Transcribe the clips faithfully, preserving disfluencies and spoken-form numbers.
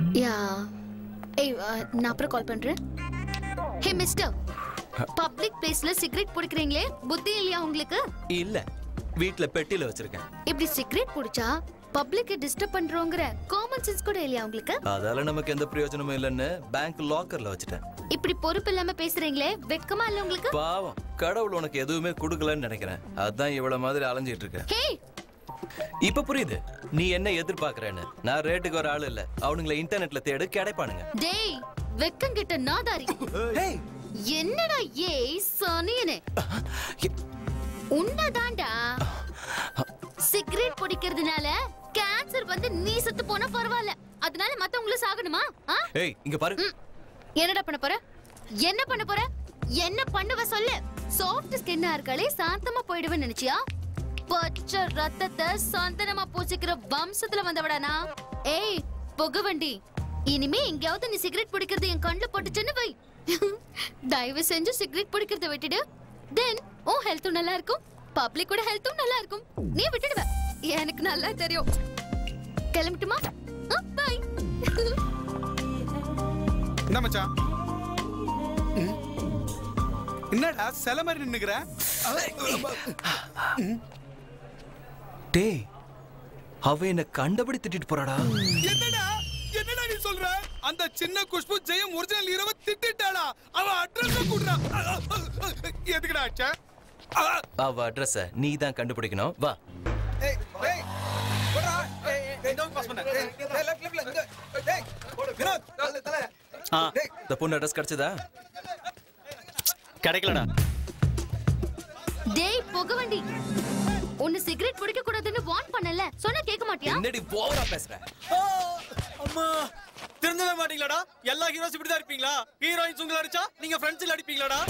யா ஏய் நான் அப்புறம் கால் பண்றேன். ஹே மிஸ்டர், பப்ளிக் பிளேஸ்ல சிகரெட் பிடிக்கிறீங்களே, புத்தி இல்லையா உங்களுக்கு? இல்ல, வீட்ல பெட்டில வச்சிருக்கேன். இப்படி சிகரெட் பிடிச்சா பப்ளிக்க டிஸ்டர்ப் பண்றோங்கற காமன் சென்ஸ் கூட இல்லையா உங்களுக்கு? அதால நமக்கு எந்த பிரயோஜனமும் இல்லன்னு பேங்க் லாக்கர்ல வச்சிட்டேன். இப்படி பொறுப்பு இல்லாம பேசுறீங்களே, வெட்கமா இல்ல உங்களுக்கு? பாவம், கடவுள் உனக்கு எதுவுமே கொடுக்கலன்னு நினைக்கிறேன். அதான் இவ்வளவு மாதிரி அலைஞ்சிட்டு இருக்கேன். ஹே, இப்ப புரியுது நீ என்ன எதிர்பார்க்கறேன்னு. நான் ரேட்டுக்கு ஒரு ஆள் இல்ல, அவனுங்களை இன்டர்நெட்ல தேடு கிடைப்பானுங்க. டேய் வெக்கம் கிட்ட நாதாரி. ஹேய், என்னடா ஏய் சனியனே, உன்னதாண்டா. சிகரெட் பிடிக்கிறதுனால கேன்சர் வந்து நீ செத்து போனா பரவாயில்ல, அதனால மத்தவங்களும் சாகணுமா? ஏய் இங்க பாரு. என்னடா பண்ண போற? என்ன பண்ண போற? என்ன பண்ணுவ சொல்லு. சாஃப்ட் ஸ்கின்னா இருக்காளே, சாந்தமா போயிடுவேன்னு நினைச்சியா? பச்சை ரத்தத்தை சந்தனமா பூசிக்கிற வம்சத்துல வந்தவடானா? ஏய் புகவண்டி, இனிமே எங்கயாவது நீ சிகரெட் பிடிக்கிறது என் கண்ணுல போட்டுச்சுன்னு வை. தயவு செஞ்சு சிகரெட் பிடிக்கிறத விட்டுடு. தென் உன் ஹெல்த்தும் நல்லா இருக்கும், பப்ளிக்கோட ஹெல்த்தும் நல்லா இருக்கும். நீ விட்டுடுவ, எனக்கு நல்லா தெரியும். கிளம்பட்டுமா? பை. என்ன மச்சான், என்னடா செல மாதிரி நின்னுக்குற? டேய், அவ என்ன கண்டபடி திட்டிட்டு போறாடா. என்னடா என்னடா நீ சொல்ற? அந்த சின்ன குஷ்பு ஜெயம் ஒரிஜினல் ஹீரோவை திட்டிட்டாளா? அவ அட்ரஸ் குடுறா. எதுக்குடா ஆச்சா? அவ அட்ரஸ நீ தான் கண்டுபிடிக்கணும். வா. ஏய் ஏய் போடா. ஏய் ஏய் டோன்ட் பாஸ் பண்ணு. ஏய் லெஃப்ட் லெஃப்ட்ல இங்க. ஏய் வினோத் தல தல. ஆ, இந்த பொண்ணு அட்ரஸ் கிடைச்சதா? கிடைக்கலடா. டேய் புகவண்டி, உன்னை சிகரெட் பிடிக்க கூடாதுன்னு வார்ன் பண்ணல, சொன்னா கேட்க மாட்டியா? என்னடி ஓவரா பேசுற? அம்மா, திருந்தவே மாட்டீங்களாடா? எல்லா ஹீரோஸ் இப்படி தான் இருப்பீங்களா? ஹீரோயின்ஸ் உங்களை அடிச்சா நீங்க ஃப்ரெண்ட்ஸ்ல அடிப்பீங்களாடா?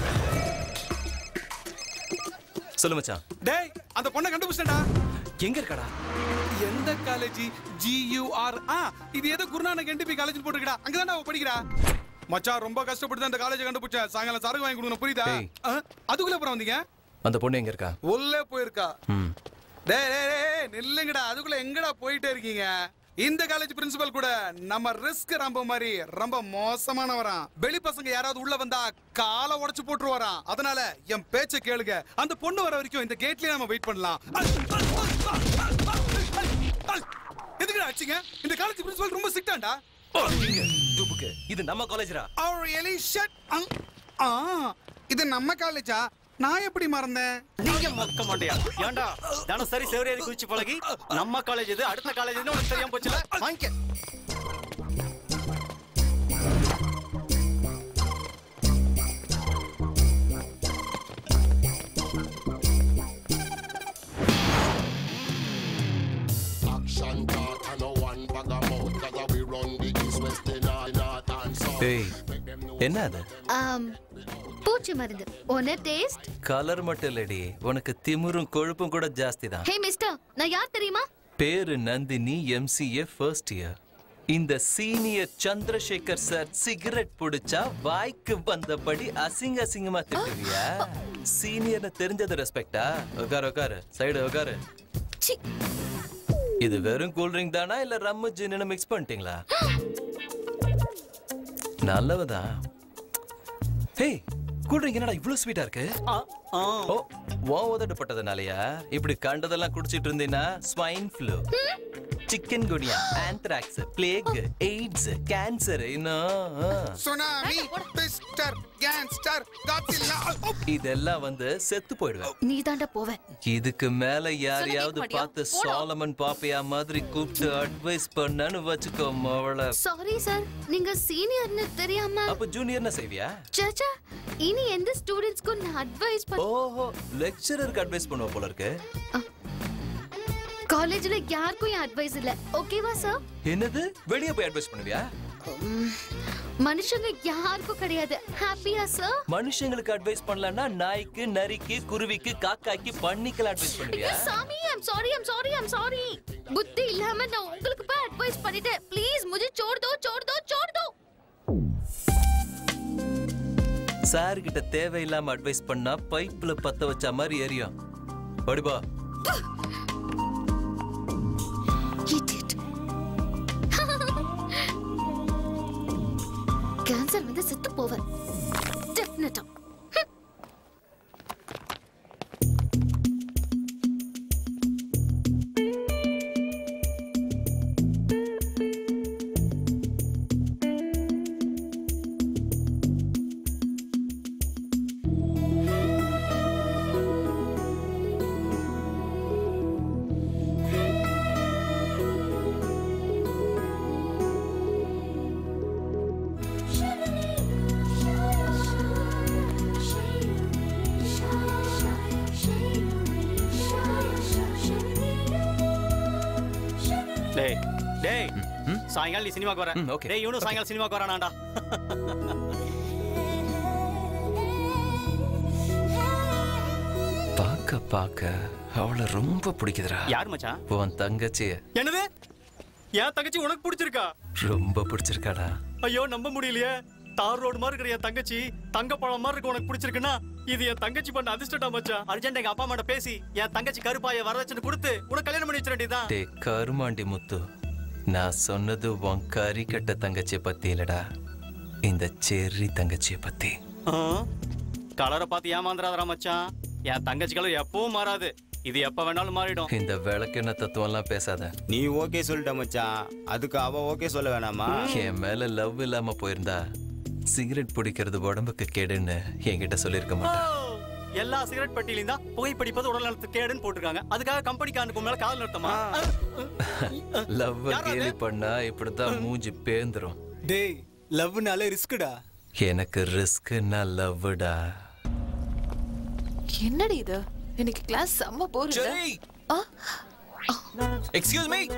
சொல்லு மச்சான். டேய் அந்த பொண்ணை கண்டுபிடிச்சடா. எங்க இருக்கடா? எந்த காலேஜ்? G you are. ஆ, இது ஏதோ குருநானக் என்டிபி காலேஜ் போட்டுக்கடா. அங்க தான் அவ படிக்கிறா. மச்சான் ரொம்ப கஷ்டப்பட்டு தான் அந்த காலேஜ் கண்டுபிடிச்சேன். சாயங்காலம் சரக்கு வாங்கி கொடுக்கணும், புரியுதா? அதுக்குள்ள அப்புறம் வந்தீங்க? அந்த பொண்ணு எங்க இருக்கா? உள்ளே போயிருக்கா. டேய் டேய் டேய் நில்லுங்கடா, அதுக்குள்ள எங்கடா போயிட்டே இருக்கீங்க? இந்த காலேஜ் பிரின்சிபல் கூட நம்ம ரிஸ்க் ரொம்ப மாதிரி ரொம்ப மோசமானவராம். வெளி பசங்க யாராவது உள்ள வந்தா காலை உடைச்சு போட்டுருவாராம். அதனால என் பேச்ச கேளுங்க. அந்த பொண்ணு வர வரைக்கும் இந்த கேட்லயே நம்ம வெயிட் பண்ணலாம். எதுக்குடா ஆச்சுங்க? இந்த காலேஜ் பிரின்சிபல் ரொம்ப ஸ்ட்ரிக்ட்டாண்டா. இது நம்ம காலேஜ்ரா. அவர் எலி ஷட். ஆ, இது நம்ம காலேஜா? நான் எப்படி மறந்தேன்? நீங்க மொக்க மாட்டியா? ஏன்டா தான சரி சேவரேறி குளிச்சு பழகி நம்ம காலேஜ் இது அடுத்த காலேஜ் இது உனக்கு தெரியாம போச்சுல? வாங்க. ஏய் என்ன அது? ஆம், பூச்சி மருந்து. ஒன்னு டேஸ்ட். கலர் மட்டும் இல்லடி, உனக்கு திமிரும் கொழுப்பும் கூட ஜாஸ்தி தான். ஹே மிஸ்டர், நான் யார் தெரியுமா? பேரு நந்தினி, எம்சிஏ ஃபர்ஸ்ட் இயர். இந்த சீனியர் சந்திரசேகர் சார் சிகரெட் புடிச்சா வாய்க்கு வந்தபடி அசிங்க அசிங்கமா திட்டுவியா? சீனியர்னு தெரிஞ்சது ரெஸ்பெக்டா? உட்காரு உட்காரு, சைடு உட்காரு. இது வெறும் கூல் ட்ரிங்க் தானா இல்ல ரம்மு ஜின்னு மிக்ஸ் பண்ணிட்டீங்களா? நல்லவதான். ஹே, கூல் ட்ரிங்க் என்னடா இவ்வளவு ஸ்வீட்டா இருக்கு? ஓ, ஓ உதட்டப்பட்டதுனாலயா? இப்படி கண்டதெல்லாம் குடிச்சிட்டு இருந்தீங்கன்னா swine flu, chikungunya, anthrax, plague, AIDS, cancer, tsunami, பிஸ்டர், கேங்ஸ்டர், காட்சில்லா இதெல்லாம் வந்து செத்து போயிடுவேன். நீ தாண்டா போவே. இதுக்கு மேல யாரையாவது பார்த்து சாலமன் பாப்பையா மாதிரி கூப்பிட்டு அட்வைஸ் பண்ணனு வச்சுக்கோ மவள. சாரி சார், நீங்க சீனியர்னு தெரியாம. அப்ப ஜூனியர்னா செய்வியா? சச்சா, இனி எந்த ஸ்டூடண்ட்ஸ்க்கு நான் அட்வைஸ் பண்ண. ஓஹோ, லெக்சரருக்கு அட்வைஸ் பண்ணுவ போல இருக்கு. காலேஜ்ல யாருக்கும் என் அட்வைஸ் இல்ல, ஓகேவா சார்? என்னது, வெளிய போய் அட்வைஸ் பண்ணுவியா? மனுஷங்க யாருக்கும் கிடையாது, ஹாப்பியா சார்? மனுஷங்களுக்கு அட்வைஸ் பண்ணலன்னா நாய்க்கு, நரிக்கு, குருவிக்கு, காக்காய்க்கு, பன்னிக்கெல்லாம் அட்வைஸ் பண்ணுவியா? சாமி, I'm sorry, I'm sorry, I'm sorry. புத்தி இல்லாம நான் உங்களுக்கு போய் அட்வைஸ் பண்ணிட்டேன். ப்ளீஸ் मुझे छोड़ दो, छोड़ दो, छोड़ दो. சார் கிட்ட தேவையில்லாம அட்வைஸ் பண்ணா பைப்ல பத்த வச்ச மாதிரி எரியும். ஓடிபா. ஓவர். டெஃபினட்டா. டேய் டேய் சாயங்காலம் நீ சினிமாக்கு வர. ம், okay. டேய் இவனும் சாயங்காலம் சினிமாக்கு வரானாடா. பாக்க பாக்க அவளை ரொம்ப பிடிக்குதுடா. யார் மச்சான்? உன் தங்கச்சிய என்னது? என் தங்கச்சி உனக்கு பிடிச்சிருக்கா? ரொம்ப பிடிச்சிருக்காடா. ஐயோ நம்ப முடியலையே. தார் ரோடு மாதிரி இருக்கிற என் தங்கச்சி தங்க பழம் மாதிரி இருக்கு உனக்கு பிடிச்சிருக்குன்னா இது என் தங்கச்சி பண்ண அதிர்ஷ்டடா மச்சான். அர்ஜென்ட் எங்க அப்பா அம்மாட்ட பேசி என் தங்கச்சி கருப்பாய வரதட்சணை கொடுத்து உனக்கு கல்யாணம் பண்ணி வச்சிட வேண்டியதுதான். டே கருமாண்டி முத்து, நான் சொன்னது உன் கறி கட்ட தங்கச்சிய பத்தி இல்லடா, இந்த செர்ரி தங்கச்சிய பத்தி. கலரை பார்த்து ஏமாந்துறாதரா மச்சான். என் தங்கச்சி கலர் எப்பவும் மாறாது. இது எப்ப வேணாலும் மாறிடும். இந்த விளக்கெண்ண தத்துவம் எல்லாம் பேசாத. நீ ஓகே சொல்லிட்ட மச்சான், அதுக்கு அவ ஓகே சொல்ல வேணாமா? என் மேல லவ் இல்லாம போயிருந்தா சிகரெட் பிடிக்கிறது உடம்புக்கு கேடுன்னு என்கிட்ட சொல்லிருக்க மாட்டேன். எல்லா சிகரெட் பெட்டியிலும் தான் புகைப்பிடிப்பது உடல் நலத்துக்கு கேடுன்னு போட்டிருக்காங்க. அதுக்காக கம்பெனிக்காரனுக்கு மேல காதல் நிறுத்தமா? லவ் கேலி பண்ணா இப்படித்தான் மூஞ்சி பேந்துரும். டேய் லவ்னால ரிஸ்க்டா. எனக்கு ரிஸ்க்னா லவ்டா. என்னடி இது? எனக்கு கிளாஸ் செம்ம போறீங்க. Excuse me.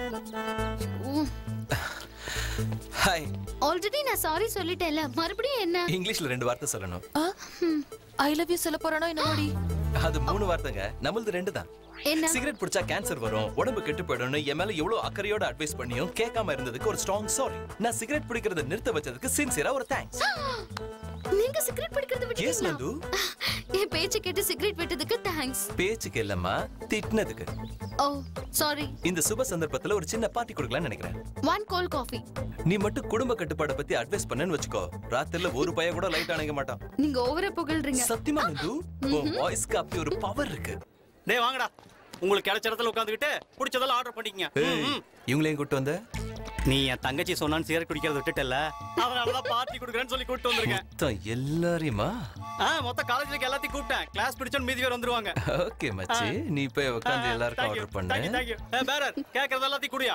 ஹாய். ஆல்ரெடி நான் சாரி சொல்லிட்டேன்ல, மறுபடியும் என்ன? இங்கிலீஷ்ல ரெண்டு வார்த்தை சொல்லணும். ஐ லவ் யூ சொல்ல போறானோ என்னடி? அது மூணு வார்த்தைங்க, நம்மளது ரெண்டு தான். என்ன? சிகரெட் பிடிச்சா கேன்சர் வரும், உடம்பு கெட்டு போயிடும்னு என் மேல எவ்வளவு அக்கறையோட அட்வைஸ் பண்ணியும் கேட்காம இருந்ததுக்கு ஒரு ஸ்ட்ராங் சாரி. நான் சிகரெட் பிடிக்கிறத நிறுத்த வச்சதுக்கு சின்சியரா ஒரு தேங்க்ஸ். நீங்க சிகரெட் பிடிக்கிறது எஸ் விட்டீங்களா? நந்து. என் பேச்சு கேட்டு சிகரெட் விட்டதுக்கு தேங்க்ஸ். பேச்சுக்கு இல்லம்மா, திட்டினதுக்கு. ஓ சாரி. இந்த சுப சந்தர்ப்பத்துல ஒரு சின்ன பார்ட்டி கொடுக்கலாம்னு நினைக்கிறேன். One cold coffee. நீ மட்டும் குடும்ப கட்டுப்பாட பத்தி அட்வைஸ் பண்ணேன்னு வச்சுக்கோ, ராத்திரில ஒரு பைய கூட லைட் அணைக்க மாட்டான். நீங்க ஓவரா புகழ்றீங்க. சத்தியமா நந்து, உன் வாய்ஸ்க்கு அப்படி ஒரு பவர் இருக்கு. டேய் வாங்கடா, உங்களுக்கு கிடைச்ச இடத்துல உட்காந்துக்கிட்டு பிடிச்சதெல்லாம் ஆர்டர் பண்ணிக்கங்க. இவங்களையும் கூட்டு வந்த? நீ என் தங்கச்சி சொன்னான்னு சிகரெட் குடிக்கிறத விட்டுட்டல, அதனாலதான் பார்ட்டி கொடுக்குறேன்னு சொல்லி கூப்பிட்டு வந்திருக்கேன். மொத்தம் எல்லாரையுமா? ஆ மொத்த காலேஜ்ல எல்லாத்தையும் கூப்பிட்டேன். கிளாஸ் பிடிச்சோன்னு மீதி பேர் வந்துருவாங்க. ஓகே மச்சி, நீ போய் உட்கார்ந்து எல்லாருக்கும் Thank you, ஆர்டர் பண்ணு. thank you, thank you. ஏ பேரர், கேக்குறது எல்லாத்தையும் குடியா.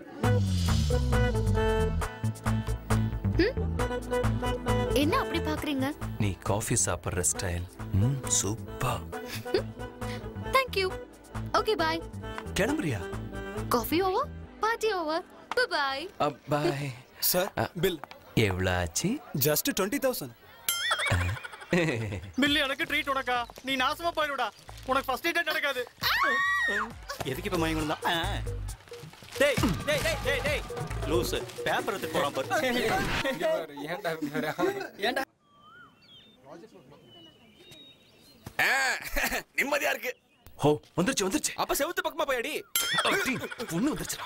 என்ன அப்படி பாக்குறீங்க? நீ காஃபி சாப்பிடுற ஸ்டைல் ம் super. Thank you. Okay bye. கிளம்புறியா? Coffee over, party over. Bye bye. Bye. Sir bill எவ்வளவு ஆச்சு? Just twenty thousand. பில்லி எனக்கு ட்ரீட் உனக்கா. நீ நாசமா போயிடுடா. உனக்கு ஃபர்ஸ்ட் டேட் நடக்காது. எதுக்கு இப்ப மயங்கணும் தான்? டேய் டேய் டேய் டேய் டேய் லூஸ் பேப்பர் எடுத்து போறான் பாரு. ஏன்டா ஏன்டா நிம்மதியா இருக்கு. ஓ வந்துருச்சு வந்துருச்சு. அப்ப செவுத்து பக்கமா போயடி. பொண்ணு வந்துருச்சுடா.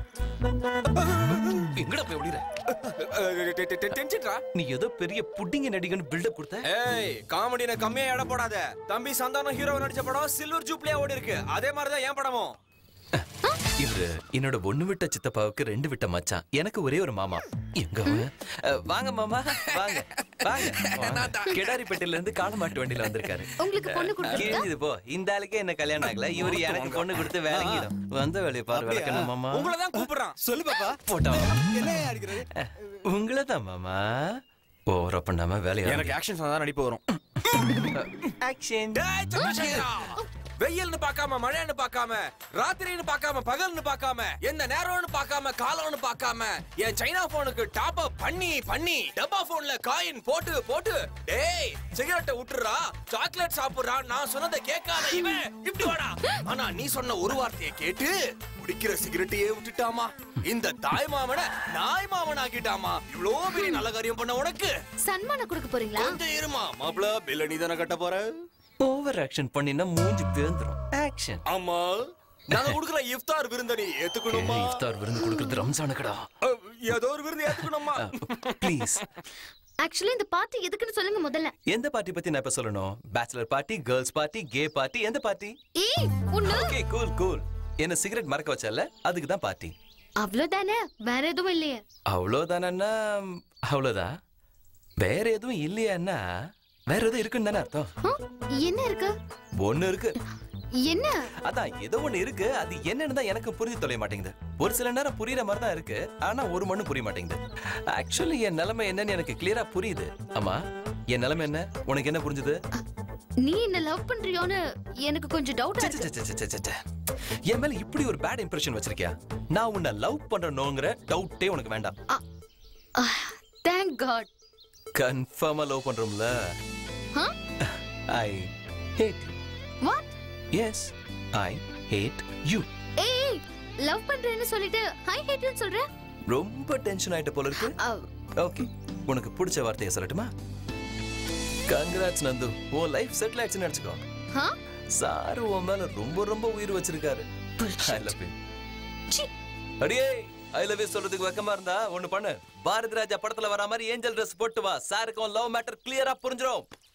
எங்கடா போய் ஓடிற? டென்ஷன்டா. நீ ஏதோ பெரிய புட்டிங்க நடிகன்னு பில்டப் கொடுத்த. ஏய் காமெடின கம்மியா எடை போடாத. தம்பி சந்தானம் ஹீரோ நடிச்ச படம் சில்வர் ஜூப்லியா ஓடி இருக்கு. அதே மாதிரி தான் என் படமும். இவரு என்னோட ஒண்ணு விட்ட சித்தப்பாவுக்கு ரெண்டு விட்ட மச்சான். எனக்கு ஒரே ஒரு மாமா. எங்க அவன்? அஹ், வாங்க மாமா வாங்க வாங்க. கெடாரிப்பேட்டையில இருந்து காலமாட்டு வண்டியில வந்திருக்காரு. உங்களுக்கு பொண்ணு கொடுத்துருக்கா? கேக்குது போ. இந்த ஆளுக்கே என்ன கல்யாணம் ஆகல, இவரு எனக்கு பொண்ணு கொடுத்து வேலைக்கிடும். வந்த வேலையை பாரு விளக்கணும் மாமா. உங்களை தான் கூப்பிடுறான். சொல்லு பாப்பா. போட்டோம். என்ன அடிக்கிறது? உங்களை தான் மாமா. ஓவரா பண்ணாம வேலையை எனக்கு ஆக்ஷன் தான் நடிப்பு வரும். ஆக்ஷன். டேய் சந்திரசேகரா. வெயில்னு பார்க்காம மழைன்னு பார்க்காம ராத்திரின்னு பார்க்காம பகல்னு பார்க்காம எந்த நேரம்னு பார்க்காம காலம்னு பார்க்காம என் சைனா போனுக்கு டாப் அப் பண்ணி பண்ணி டப்பா போன்ல காயின் போட்டு போட்டு டேய் சிகரெட்டை விட்டுறா சாக்லேட் சாப்பிடுறா நான் சொன்னதை கேட்காத இவன் இப்படி வாடா. ஆனா நீ சொன்ன ஒரு வார்த்தையை கேட்டு குடிக்கிற சிகரெட்டையே விட்டுட்டாமா. இந்த தாய் மாமனை நாய் மாமன் ஆக்கிட்டாமா. இவ்வளோ பெரிய நல்ல காரியம் பண்ண உனக்கு சன்மானம் கொடுக்க போறீங்களா? கொஞ்சம் இருமா மாப்பிள பில்ல நீ தானே கட்ட போற. ஓவர் ஆக்ஷன் பண்ணினா மூஞ்சி பேந்துரும். ஆக்ஷன். ஆமா நாங்க குடுக்குற இஃப்தார் விருந்த நீ ஏத்துக்கணுமா? இஃப்தார் விருந்து கொடுக்கிறது ரம்ஜானுக்குடா. ஏதோ ஒரு விருந்து ஏத்துக்கணுமா? ப்ளீஸ் ஆக்சுவலி இந்த பார்ட்டி எதுக்குன்னு சொல்லுங்க முதல்ல. எந்த பார்ட்டி பத்தி நான் இப்ப சொல்லணும்? Bachelor party, girls party, gay party, எந்த பார்ட்டி? ஏய் உன்ன ஓகே கூல் கூல். என்ன சிகரெட் மறக்க வச்சல, அதுக்கு தான் பார்ட்டி. அவ்வளவுதானே, வேற எதுவும் இல்லையே? அவ்வளவுதானன்னா அவ்வளவுதான். வேற எதுவும் இல்லையான்னா வேற எதுவும் இருக்குன்னு தானே அர்த்தம். என்ன இருக்கு? ஒண்ணு இருக்கு. என்ன? அதான் ஏதோ ஒண்ணு இருக்கு. அது என்னன்னு தான் எனக்கு புரிஞ்சு தொலைய மாட்டேங்குது. ஒரு சில நேரம் புரியுற மாதிரி தான் இருக்கு, ஆனா ஒரு மண்ணு புரிய மாட்டேங்குது. ஆக்சுவலி என் நிலைமை என்னன்னு எனக்கு கிளியரா புரியுது. ஆமா, என் நிலைமை என்ன? உனக்கு என்ன புரிஞ்சுது? நீ என்ன லவ் பண்றியோன்னு எனக்கு கொஞ்சம் டவுட்டா ச்சே, ச்சே, ச்சே, ச்சே, ச்சே, ச்சே. என் மேல இப்படி ஒரு பேட் இம்ப்ரெஷன் வச்சிருக்கியா? நான் உன்னை லவ் பண்றேனோங்கற டவுட்டே உனக்கு வேண்டாம். Thank God. கன்ஃபார்மா லவ் பண்றோம்ல. I hate you. What? Yes, I hate you. ஏய், லவ் பண்றேன்னு சொல்லிட்டு ஐ ஹேட் யூ சொல்ற? ரொம்ப டென்ஷன் ஆயிட்ட போல இருக்கு. ஓகே, உனக்கு பிடிச்ச வார்த்தையை சொல்லட்டுமா? கங்க்ராட்ஸ் நந்து, உன் லைஃப் செட்டில் ஆயிடுச்சுன்னு நினைச்சுக்கோ. சாரு உன் மேல ரொம்ப ரொம்ப உயிர் வச்சிருக்காரு. I love you. அடியே, ஐ லவ் யூ சொல்றதுக்கு வெக்கமா இருந்தா ஒண்ணு பண்ணு. பாரதி ராஜா படத்துல வர மாதிரி ஏஞ்சல் ட்ரெஸ் போட்டு வா. சாருக்கு லவ் மேட்டர் கிளியரா புரிஞ்சிரும்.